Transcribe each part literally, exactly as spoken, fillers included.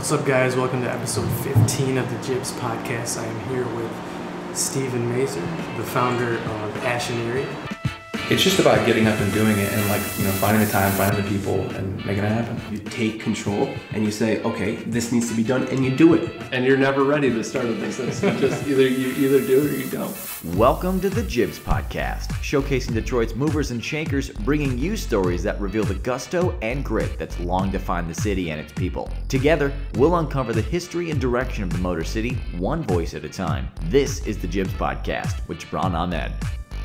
What's up, guys? Welcome to episode fifteen of the Jibs podcast. I am here with Steven Mazer, the founder of Ash and Erie. It's just about getting up and doing it and, like, you know, finding the time, finding the people, and making it happen. You take control and you say, okay, this needs to be done, and you do it. And you're never ready to start a business. You just either you either do it or you don't. Welcome to the Jibs Podcast, showcasing Detroit's movers and shakers, bringing you stories that reveal the gusto and grit that's long defined the city and its people. Together, we'll uncover the history and direction of the Motor City, one voice at a time. This is the Jibs Podcast with Jabran Ahmed.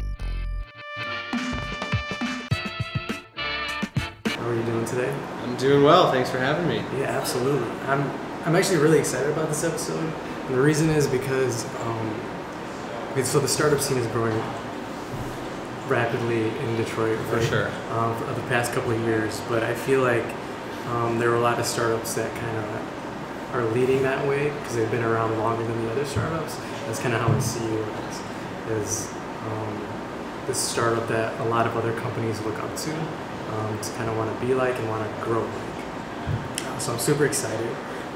How are you doing today? I'm doing well. Thanks for having me. Yeah, absolutely. I'm I'm actually really excited about this episode. And the reason is because um, so the startup scene is growing rapidly in Detroit, For right? sure. Um, for the past couple of years. But I feel like um, there are a lot of startups that kind of are leading that way because they've been around longer than the other startups. That's kind of how I see you as, as um, this startup that a lot of other companies look up to. Um, to kind of want to be like and want to grow like. Uh, so I'm super excited.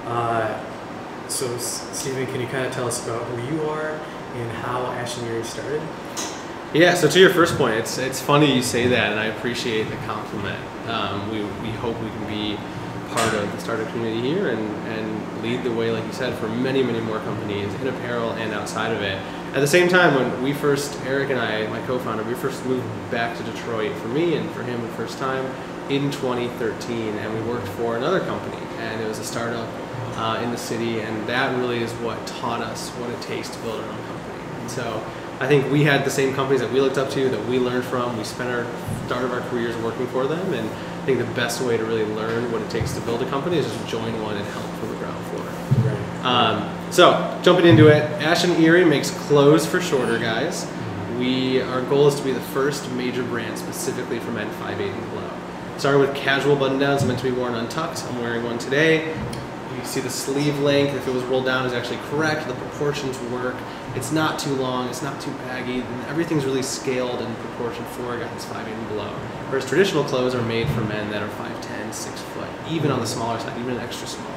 Uh, so S- Steven, can you kind of tell us about who you are and how Ash and Erie started? Yeah. So to your first point, it's it's funny you say that, and I appreciate the compliment. Um, we we hope we can be part of the startup community here and and lead the way, like you said, for many many more companies in apparel and outside of it. At the same time, when we first, Eric and I, my co-founder, we first moved back to Detroit for me and for him the first time in twenty thirteen, and we worked for another company, and it was a startup uh, in the city, and that really is what taught us what it takes to build our own company. And so I think we had the same companies that we looked up to, that we learned from. We spent our start of our careers working for them, and I think the best way to really learn what it takes to build a company is just join one and help from the ground floor. Right. Um, so, jumping into it, Ash and Erie makes clothes for shorter guys. We, our goal is to be the first major brand specifically for men five eight and below. Started with casual button-downs meant to be worn untucked. I'm wearing one today. You see the sleeve length, if it was rolled down, is actually correct. The proportions work. It's not too long, it's not too baggy, and everything's really scaled in proportion for guys five eight and below. Whereas traditional clothes are made for men that are five ten, six foot, even on the smaller side, even extra small.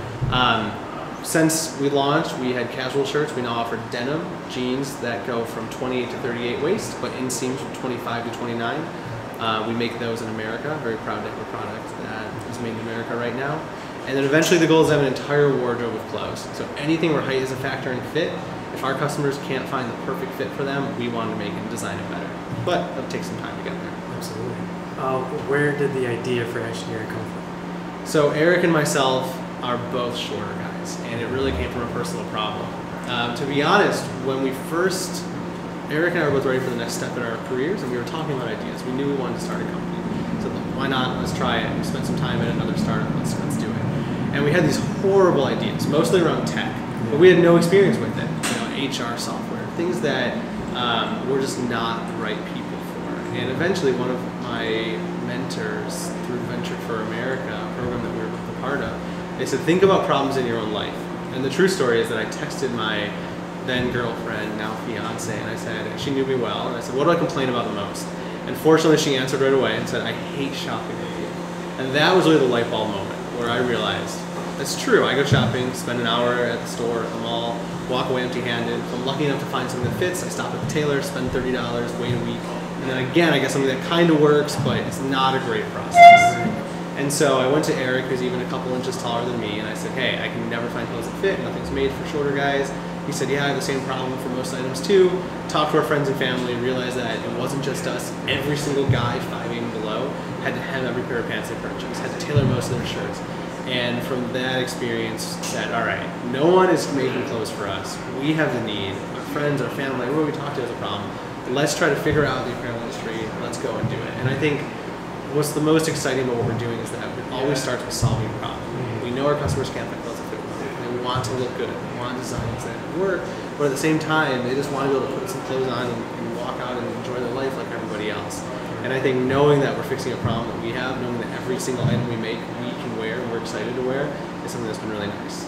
Um, Since we launched, we had casual shirts. We now offer denim jeans that go from twenty-eight to thirty-eight waist, but inseams from twenty-five to twenty-nine. Uh, we make those in America. Very proud to have a product that is made in America right now. And then eventually the goal is to have an entire wardrobe of clothes. So anything where height is a factor in fit, if our customers can't find the perfect fit for them, we want to make it and design it better. But it'll take some time to get there. Absolutely. Uh, where did the idea for Ash and Erie come from? So Eric and myself are both shorter guys, and it really came from a personal problem. Um, to be honest, when we first, Eric and I were both ready for the next step in our careers, and we were talking about ideas. We knew we wanted to start a company. So why not? Let's try it. We spent some time at another startup. Let's let's do it. And we had these horrible ideas, mostly around tech, but we had no experience with it. You know, H R software, things that um, we're just not the right people for. And eventually, one of my mentors through Venture for America, a program that we were both a part of, they said, think about problems in your own life. And the true story is that I texted my then girlfriend, now fiance, and I said, she knew me well, and I said, what do I complain about the most? And fortunately, she answered right away and said, I hate shopping with you. And that was really the light bulb moment where I realized, it's true, I go shopping, spend an hour at the store, at the mall, walk away empty-handed. If I'm lucky enough to find something that fits, I stop at the tailor, spend thirty dollars, wait a week, and then again, I get something that kind of works, but it's not a great process. And so I went to Eric, who's even a couple inches taller than me, and I said, hey, I can never find clothes that fit. Nothing's made for shorter guys. He said, yeah, I have the same problem for most items too. Talked to our friends and family, realized that it wasn't just us. Every single guy, five eight and below, had to hem every pair of pants they purchased, had to tailor most of their shirts. And from that experience, said, all right, no one is making clothes for us. We have the need. Our friends, our family, everyone we talk to has a problem. Let's try to figure out the apparel industry. Let's go and do it. And I think what's the most exciting about what we're doing is that it always starts with solving a problem. We know our customers can't find clothes that fit them. They want to look good. They want designs that work. But at the same time, they just want to be able to put some clothes on and, and walk out and enjoy their life like everybody else. And I think knowing that we're fixing a problem that we have, knowing that every single item we make we can wear and we're excited to wear, is something that's been really nice.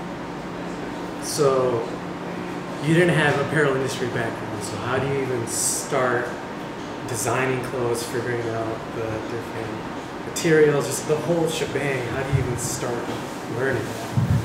So you didn't have apparel industry background, so how do you even start designing clothes, figuring out the different materials, just the whole shebang? How do you even start learning that?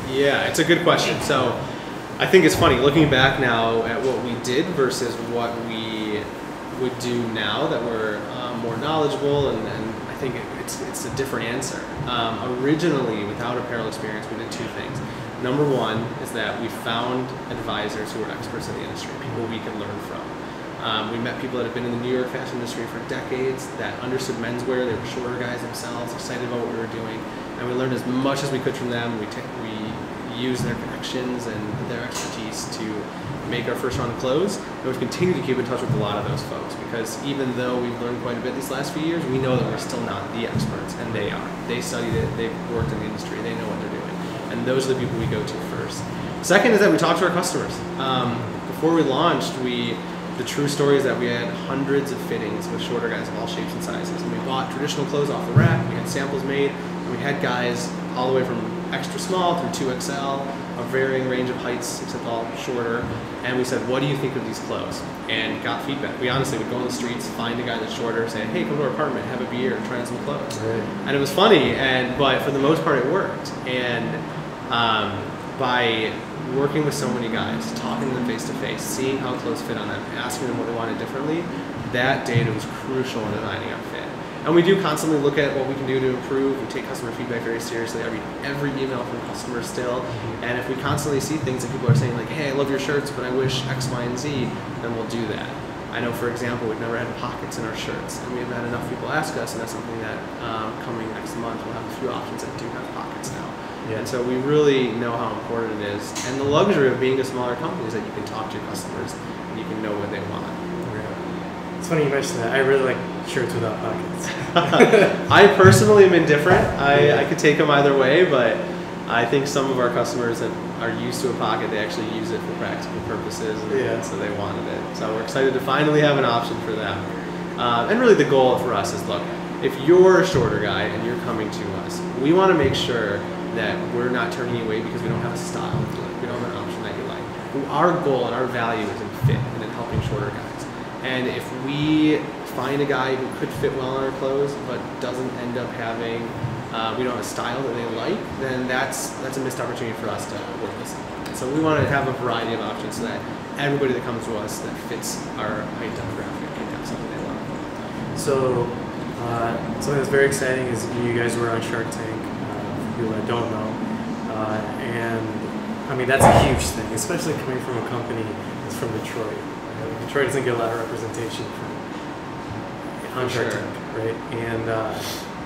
Yeah, it's a good question. So I think it's funny looking back now at what we did versus what we would do now that we're um, more knowledgeable, and, and I think it, it's it's a different answer. Um, originally, without apparel experience, we did two things. Number one is that we found advisors who were experts in the industry, people we could learn from. Um, we met people that have been in the New York fashion industry for decades, that understood menswear. They were shorter guys themselves, excited about what we were doing, and we learned as much as we could from them. We t- we used their connections and their expertise to make our first round of clothes, and we've continued to keep in touch with a lot of those folks, because even though we've learned quite a bit these last few years, we know that we're still not the experts, and they are. They studied it, they've worked in the industry, they know what they're doing, and those are the people we go to first. Second is that we talk to our customers. Um, before we launched, we the true story is that we had hundreds of fittings with shorter guys of all shapes and sizes, and we bought traditional clothes off the rack, we had samples made, and we had guys all the way from extra small through two X L, a varying range of heights, except all shorter, and we said, what do you think of these clothes? And got feedback. We honestly would go on the streets, find a guy that's shorter, say, hey, come to our apartment, have a beer, try on some clothes. Right. And it was funny, and but for the most part it worked. And um, by working with so many guys, talking to them face to face, seeing how clothes fit on them, asking them what they wanted differently, that data was crucial in designing our fit. And we do constantly look at what we can do to improve. We take customer feedback very seriously. I read every email from customers still. And if we constantly see things that people are saying like, hey, I love your shirts, but I wish X, Y, and Z, then we'll do that. I know, for example, we've never had pockets in our shirts, and we have had enough people ask us, and that's something that um, coming next month we'll have a few options that do have pockets now. Yeah. And so we really know how important it is. And the luxury of being a smaller company is that you can talk to your customers and you can know what they want. It's funny you mentioned that. I really like shirts without pockets. I personally am indifferent. I, I could take them either way, but I think some of our customers that are used to a pocket, they actually use it for practical purposes, and yeah. so they wanted it. So we're excited to finally have an option for them. Uh, and really the goal for us is, look, if you're a shorter guy and you're coming to us, we want to make sure that we're not turning you away because we don't have a style. We don't have an option that you like. Our goal and our value is in fit and in helping shorter guys. And if we find a guy who could fit well on our clothes but doesn't end up having, uh, we don't have a style that they like, then that's that's a missed opportunity for us to work with them. So we want to have a variety of options so that everybody that comes to us that fits our height demographic can have something they want. So uh, something that's very exciting is you guys were on Shark Tank, uh, for people that don't know. Uh, and I mean, that's a huge thing, especially coming from a company that's from Detroit. Detroit doesn't get a lot of representation from on Shark Tank, right? And uh,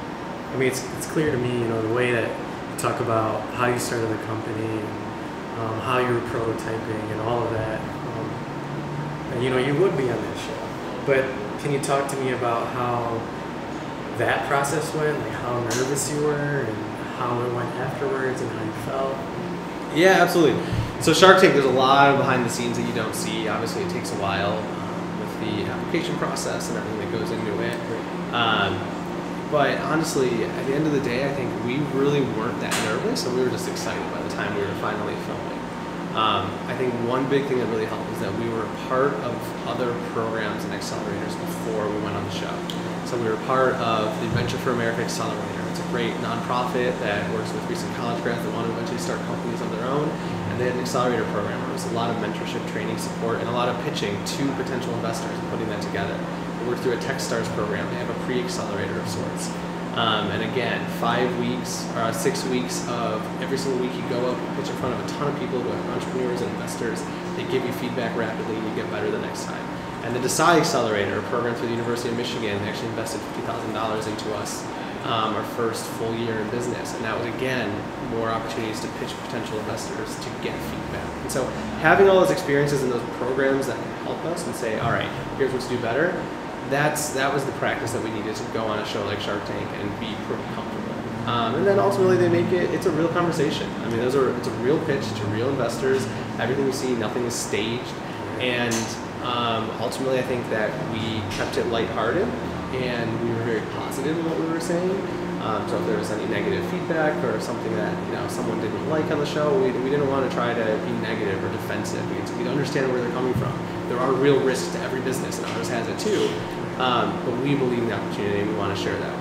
I mean, it's it's clear to me, you know, the way that you talk about how you started the company and um, how you were prototyping and all of that. Um, and, you know, you would be on that show, but can you talk to me about how that process went, like how nervous you were and how it went afterwards and how you felt? Yeah, absolutely. So Shark Tank, there's a lot of behind the scenes that you don't see. Obviously, it takes a while um, with the application process and everything that goes into it. Um, but honestly, at the end of the day, I think we really weren't that nervous, and we were just excited by the time we were finally filming. Um, I think one big thing that really helped is that we were a part of other programs and accelerators before we went on the show. So we were part of the Venture for America Accelerator. It's a great nonprofit that works with recent college grads that want to eventually start companies of their own. And they had an accelerator program where there was a lot of mentorship, training, support, and a lot of pitching to potential investors and putting that together. We worked through a Techstars program. They have a pre-accelerator of sorts. Um, and again, five weeks or six weeks of every single week you go up, you pitch in front of a ton of people who are entrepreneurs and investors. They give you feedback rapidly and you get better the next time. And the Desai Accelerator, a program through the University of Michigan, they actually invested fifty thousand dollars into us um, our first full year in business. And that was, again, more opportunities to pitch potential investors to get feedback. And so having all those experiences in those programs that can help us and say, all right, here's what to do better, that's that was the practice that we needed to go on a show like Shark Tank and be pretty comfortable. Um, and then ultimately they make it, it's a real conversation. I mean, those are it's a real pitch to real investors. Everything we see, nothing is staged. And um, ultimately I think that we kept it lighthearted and we were very positive in what we were saying. Um, so if there was any negative feedback or something that, you know, someone didn't like on the show, we, we didn't want to try to be negative or defensive. We'd, we'd understand where they're coming from. There are real risks to every business, and ours has it too. Um, but we believe in the opportunity, and we want to share that with everybody.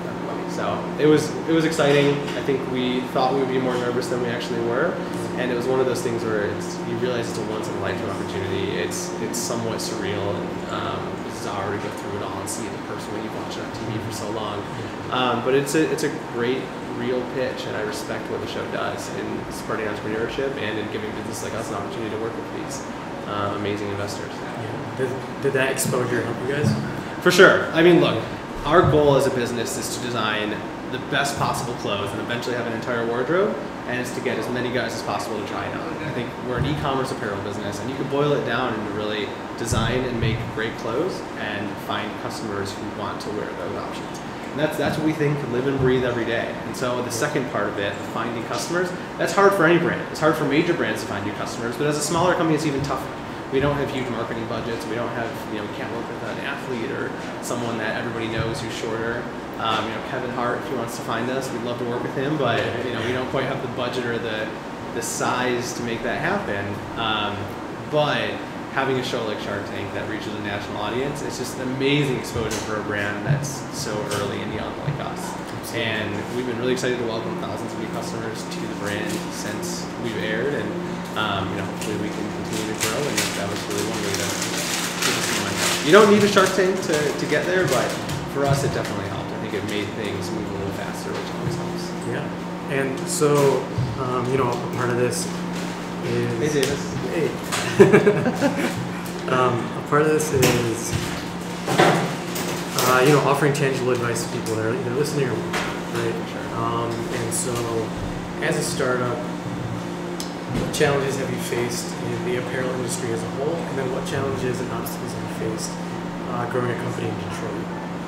So it was it was exciting. I think we thought we would be more nervous than we actually were, and it was one of those things where it's, you realize it's a once in a lifetime opportunity. It's it's somewhat surreal, and um, it's bizarre to go through it all and see it in person when you've watched it on T V for so long. Um, but it's a it's a great real pitch, and I respect what the show does in supporting entrepreneurship and in giving businesses like us an opportunity to work with these uh, amazing investors. Yeah. Did, did that exposure help you guys? For sure. I mean, look, our goal as a business is to design the best possible clothes and eventually have an entire wardrobe, and it's to get as many guys as possible to try it on. I think we're an e-commerce apparel business, and you can boil it down into really design and make great clothes and find customers who want to wear those options. And that's that's what we think, live and breathe every day. And so the second part of it, finding customers, that's hard for any brand. It's hard for major brands to find new customers, but as a smaller company, it's even tougher. We don't have huge marketing budgets. We don't have, you know, we can't work with an athlete or someone that everybody knows who's shorter. Um, you know, Kevin Hart, if he wants to find us, we'd love to work with him, but you know, we don't quite have the budget or the the size to make that happen. Um, but having a show like Shark Tank that reaches a national audience, it's just an amazing exposure for a brand that's so early and young like us. And we've been really excited to welcome thousands of new customers to the brand since we've aired, and um, you know, hopefully we can continue to grow. And that was really one way to keep us in mind. You don't need a Shark Tank to, to get there, but for us, it definitely helped. I think it made things move a little faster, which always helps. Yeah. And so, um, you know, a part of this is... Hey, Davis. Hey. um, a part of this is, uh, you know, offering tangible advice to people that are either listening or right? Sure. Um, and so, as a startup, what challenges have you faced in the apparel industry as a whole? And then what challenges and obstacles have you faced uh, growing a company in Detroit?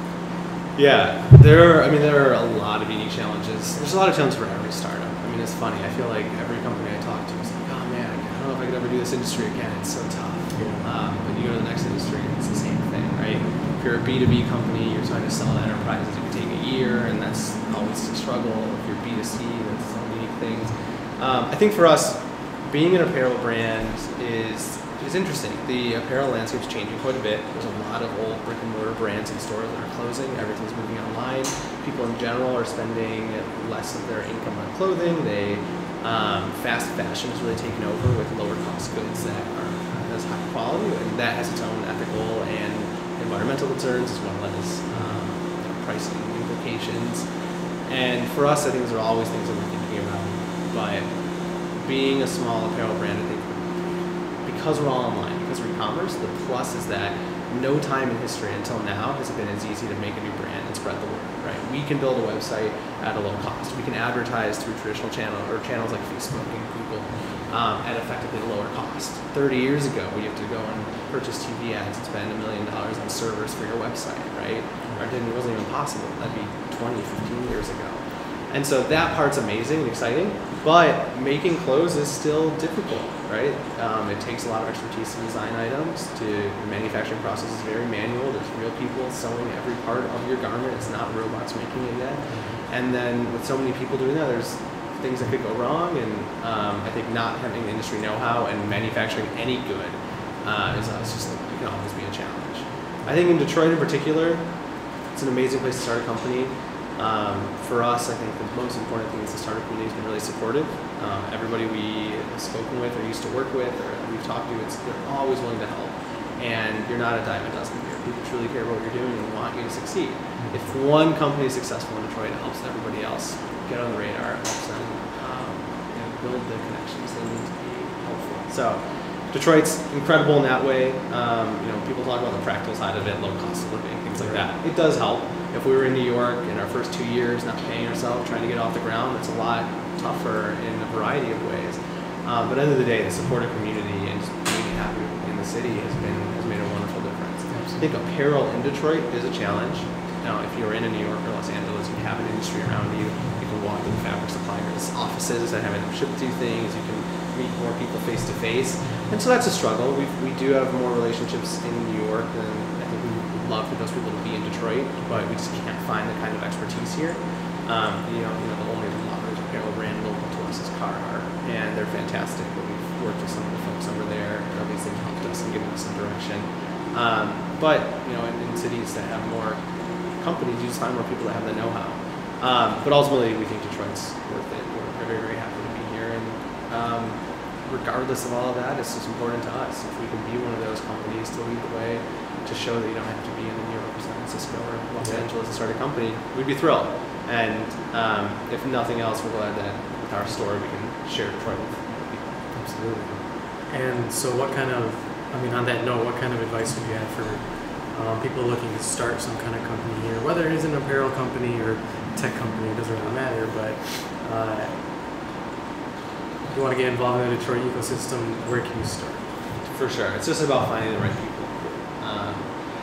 Yeah, there are, I mean, there are a lot of unique challenges. There's a lot of challenges for every startup. I mean, it's funny. I feel like every company I talk to is like, oh man, I don't know if I could ever do this industry again. It's so tough. Yeah. Um, but you go to the next industry and it's the same thing, right? If you're a B two B company, you're trying to sell to enterprises, it can take a year, and that's always a struggle. If you're B two C, that's some unique things. Um, I think for us, being an apparel brand is is interesting. The apparel landscape's changing quite a bit. There's a lot of old brick and mortar brands and stores that are closing. Everything's moving online. People in general are spending less of their income on clothing. They um, fast fashion is really taken over with lower cost goods that are as high quality, and that has its own ethical and environmental concerns as well as um, you know, pricing implications. And for us, I think those are always things that we're thinking about. But being a small apparel brand, I think, because we're all online, because we're e-commerce, the plus is that no time in history until now has it been as easy to make a new brand and spread the word, right? We can build a website at a low cost. We can advertise through traditional channels or channels like Facebook and Google um, at effectively lower cost. thirty years ago, we have to go and purchase T V ads and spend a million dollars on servers for your website, right? Or it didn't, it wasn't even possible. That'd be twenty, fifteen years ago. And so that part's amazing and exciting, but making clothes is still difficult, right? Um, it takes a lot of expertise to design items. To the manufacturing process is very manual. There's real people sewing every part of your garment. It's not robots making it yet. And then with so many people doing that, there's things that could go wrong. And um, I think not having the industry know-how and manufacturing any good uh, is it's just it can always be a challenge. I think in Detroit in particular, it's an amazing place to start a company. Um, for us, I think the most important thing is the startup community has been really supportive. Um, everybody we have spoken with or used to work with or we've talked to, it's, they're always willing to help. And you're not a dime a dozen here. People truly care about what you're doing and want you to succeed. If one company is successful in Detroit, it helps everybody else get on the radar. It helps them um, you know, build the connections they need to be helpful. So Detroit's incredible in that way. Um, you know, people talk about the practical side of it, low cost of living, things like that. It does help. If we were in New York in our first two years, not paying ourselves, trying to get off the ground, it's a lot tougher in a variety of ways. Um, but at the end of the day, the supportive community and just being happy in the city has been has made a wonderful difference. I think apparel in Detroit is a challenge. Now, if you're in a New York or Los Angeles, you have an industry around you. You can walk in fabric suppliers' offices and have them ship you things. You can meet more people face to face, and so that's a struggle. We we do have more relationships in New York than I think we would love for those people to be in Detroit, but we just can't find the kind of expertise here. Um, you know, you know, the only large apparel brand local to us is Carhartt, and they're fantastic. But we've worked with some of the folks over there, and all these things helped us and given us some direction. Um, but you know, in, in cities that have more companies, you just find more people that have the know-how. Um, but ultimately, we think Detroit's worth it. We're very, very happy to be here. And um, regardless of all of that, it's just important to us. If we can be one of those companies to lead the way, to show that you don't have to be in New York or San Francisco or Los Yeah. Angeles to start a company, we'd be thrilled. And um, if nothing else, we're glad that with our story, we can share Detroit with people. Absolutely. And so what kind of, I mean, on that note, what kind of advice would you have for um, people looking to start some kind of company here, whether it is an apparel company or tech company, it doesn't really matter, but uh, if you want to get involved in the Detroit ecosystem, where can you start? For sure. It's just about finding the right people. Um,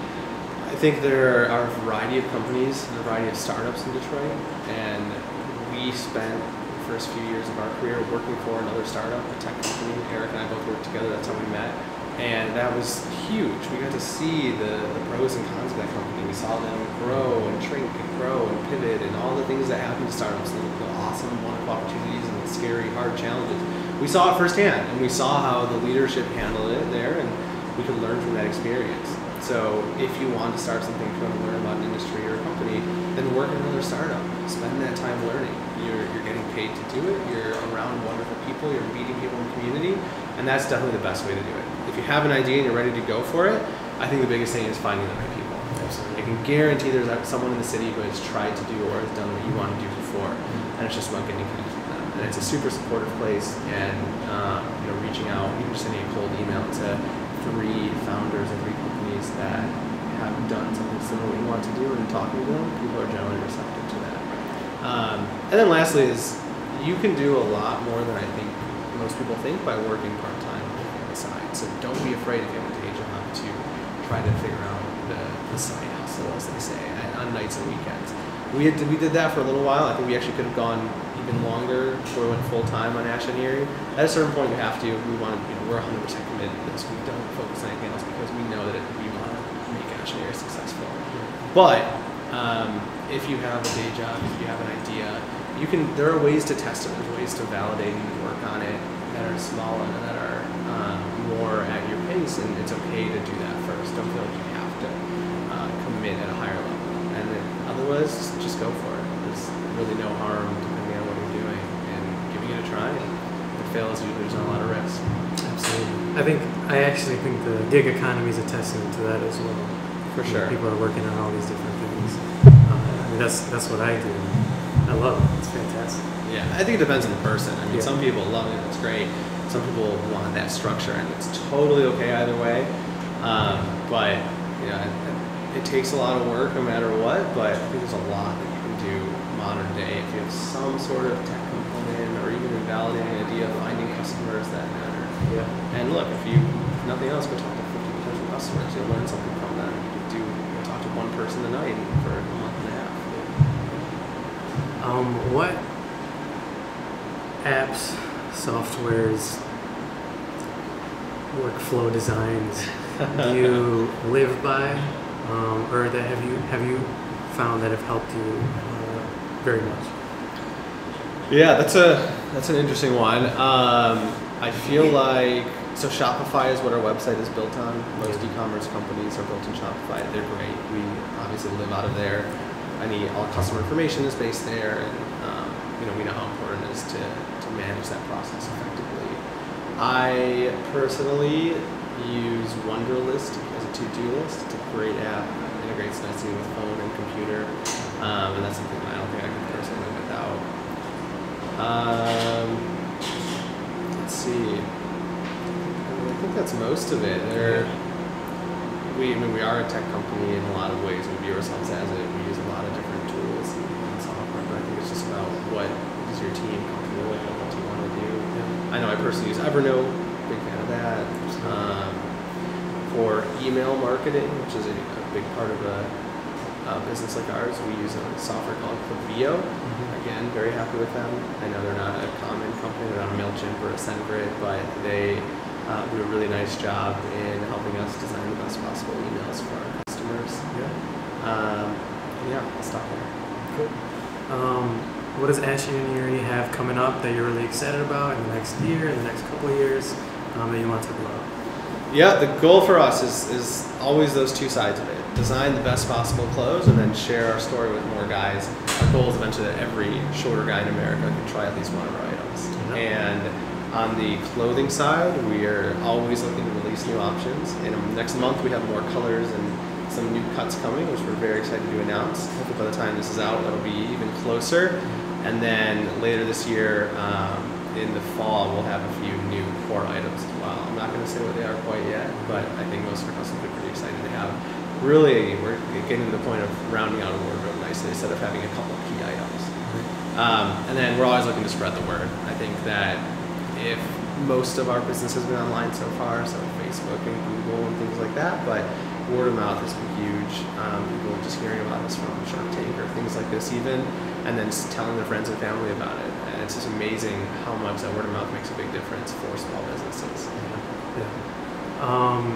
I think there are a variety of companies and a variety of startups in Detroit, and we spent the first few years of our career working for another startup, a tech company. Eric and I both worked together. That's how we met. And that was huge. We got to see the, the pros and cons of that company. We saw them grow and shrink and grow and pivot and all the things that happen to startups, the, the awesome, wonderful opportunities and the scary, hard challenges. We saw it firsthand, and we saw how the leadership handled it there, and we could learn from that experience. So if you want to start something, if you want to learn about an industry or a company, then work in another startup. Spend that time learning. You're, you're getting paid to do it. You're around wonderful people. You're meeting people in the community, and that's definitely the best way to do it. If you have an idea and you're ready to go for it, I think the biggest thing is finding the right people. Absolutely. I can guarantee there's someone in the city who has tried to do or has done what you want to do before, and it's just about getting connected with them. And it's a super supportive place, and uh, you know, reaching out, even just sending a cold email to three founders of three companies that have done something similar to what you want to do, and talking to them, people are generally receptive to that. Um, and then lastly is, you can do a lot more than I think most people think by working part-time on the side. So don't be afraid if you have a day job to try to figure out the, the side hustle, as they say, on nights and weekends. We had, we did that for a little while. I think we actually could have gone even longer before we went full-time on Ash Engineering. At a certain point, you have to. We want to, you know, we're one hundred percent committed to this. We don't focus on anything else because we know that it, we want to make Ash Engineering successful. But um, if you have a day job, if you have an idea, you can. There are ways to test it. There's ways to validate and work on it that are smaller and that are um, more at your pace, and it's okay to do that first. Don't feel like you have to uh, commit at a higher level, and then otherwise, just go for it. There's really no harm depending on what you're doing and giving it a try. And if it fails, usually there's not a lot of risk. Absolutely. I think, I actually think the gig economy is a testament to that as well. For You know, sure. people are working on all these different things. Uh, I mean, that's that's what I do. I love it. It's fantastic. Yeah, I think it depends on the person. I mean, Yeah. some people love it, it's great. Some people want that structure, and it's totally okay either way. Um, but, you know, it, it takes a lot of work no matter what, but I think there's a lot that you can do modern day if you have some sort of tech component or even a validating idea, finding customers that matter. Yeah. And look, if you, if nothing else, go talk to fifty potential customers. You'll learn something from them. You can do, you know, talk to one person a night for a month and a half. Um, what apps, softwares, workflow designs do you live by, um, or that have you have you found that have helped you uh, very much? Yeah, that's a that's an interesting one. Um, I feel like so Shopify is what our website is built on. Most e-commerce companies are built in Shopify. They're great. We obviously live out of there. Any all customer information is based there, and um, you know we know how important it is to to manage that process effectively. I personally use Wunderlist as a to-do list. It's a great app. It integrates nicely with phone and computer, um, and that's something that I don't think I can personally live without. Um, let's see. I, mean, I think that's most of it. There, we, I mean, we are a tech company in a lot of ways. We view ourselves as it. We use a lot of different tools and software, but I think it's just about what is your team comfortable with and what do you want to do. Yeah. I know I personally use Evernote. Big fan of that. Um, for email marketing, which is a, a big part of a, a business like ours, we use a software called Klaviyo. Mm-hmm. Again, very happy with them. I know they're not a common company, they're not a MailChimp or a SendGrid, but they uh, do a really nice job in helping us design the best possible emails for our customers. Yeah. Um, yeah, I'll stop there. Cool. Um, what does Ash Engineering have coming up that you're really excited about in the next year, in the next couple of years, um, that you want to talk about? Yeah, the goal for us is, is always those two sides of it. Design the best possible clothes and then share our story with more guys our goal is eventually that every shorter guy in America can try at least one of our items. Yeah. And on the clothing side, we are always looking to release new options. And next month we have more colors and some new cuts coming, which we're very excited to announce. Hopefully by the time this is out, it'll be even closer. And then later this year, um, in the fall, we'll have a few new core items as well. I'm not going to say what they are quite yet, but I think most of our customers are pretty excited to have. Really, we're getting to the point of rounding out a wardrobe nicely instead of having a couple of key items. Um, and then we're always looking to spread the word. I think that if most of our business has been online so far, so Facebook and Google and things like that, but word of mouth has been huge. Um, people just hearing about us from Shark Tank or things like this even, and then just telling their friends and family about it. And it's just amazing how much that word of mouth makes a big difference for small businesses. Yeah. Um,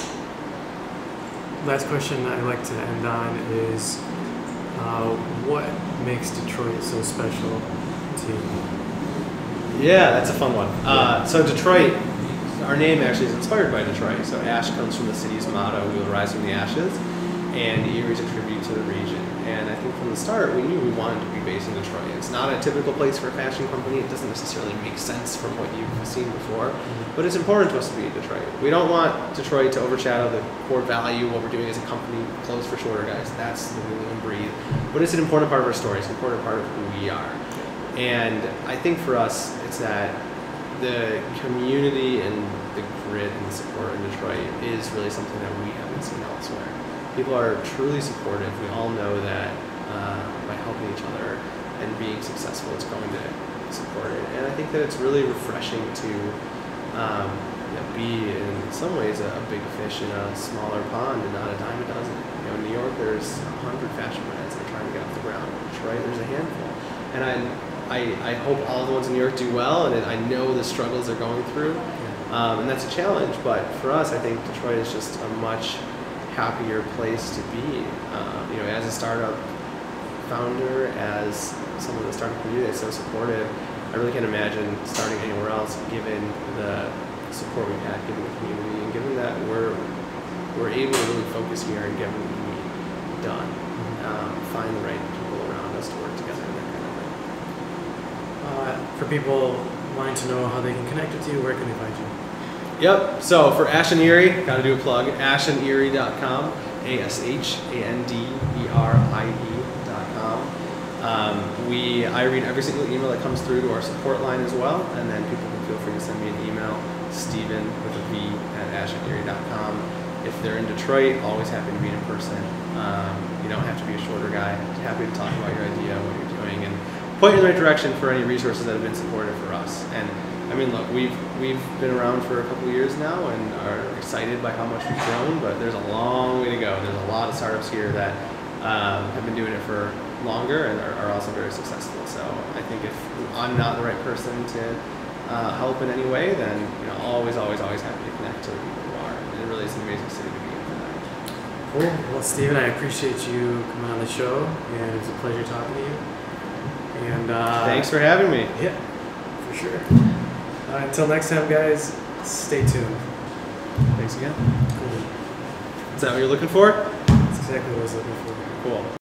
last question I'd like to end on is, uh, what makes Detroit so special to you? Yeah, that's a fun one. Uh, so Detroit, our name actually is inspired by Detroit. So ash comes from the city's motto, we will rise from the ashes, and Erie is a tribute to the region. And I think from the start, we knew we wanted to be based in Detroit. It's not a typical place for a fashion company. It doesn't necessarily make sense from what you've seen before, but it's important to us to be in Detroit. We don't want Detroit to overshadow the core value, what we're doing as a company, clothes for shorter guys. That's the we live and breathe. But it's an important part of our story. It's an important part of who we are. And I think for us, it's that the community and the grit and the support in Detroit is really something that we haven't seen elsewhere. People are truly supportive. We all know that uh, by helping each other and being successful, it's going to support it. And I think that it's really refreshing to um, you know, be, in some ways, a, a big fish in a smaller pond and not a dime a dozen. You know, in New York, there's a hundred fashion brands that are trying to get off the ground. In Detroit, there's a handful. And I, I, I hope all the ones in New York do well, and I know the struggles they're going through. Um, and that's a challenge, but for us, I think Detroit is just a much happier place to be. Uh, you know, as a startup founder, as someone in the startup community that's so supportive, I really can't imagine starting anywhere else given the support we've had, given the community, and given that we're we're able to really focus here and get what we need done. Um, find the right people around us to work together and that kind of thing. Uh, for people wanting to know how they can connect with you, where can they find you? Yep, so for Ash and Erie, got to do a plug, ash and erie dot com, A S H A N D E R I E dot com. Um, we, I read every single email that comes through to our support line as well, and then people can feel free to send me an email, Steven with a V at ash and erie dot com. If they're in Detroit, always happy to meet in person. Um, you don't have to be a shorter guy. Happy to talk about your idea, what you're doing, and point you in the right direction for any resources that have been supportive for us. And I mean, look, we've we've been around for a couple of years now and are excited by how much we've grown, but there's a long way to go. There's a lot of startups here that um, have been doing it for longer and are, are also very successful. So I think if I'm not the right person to uh, help in any way, then you know, always, always, always happy to connect to the people who are. And it really is an amazing city to be in for that. Cool. Well, Steven, I appreciate you coming on the show, and it was a pleasure talking to you. And uh, Thanks for having me. Yeah, for sure. Uh, until next time, guys, stay tuned. Thanks again. Cool. Is that what you're looking for? That's exactly what I was looking for. Cool.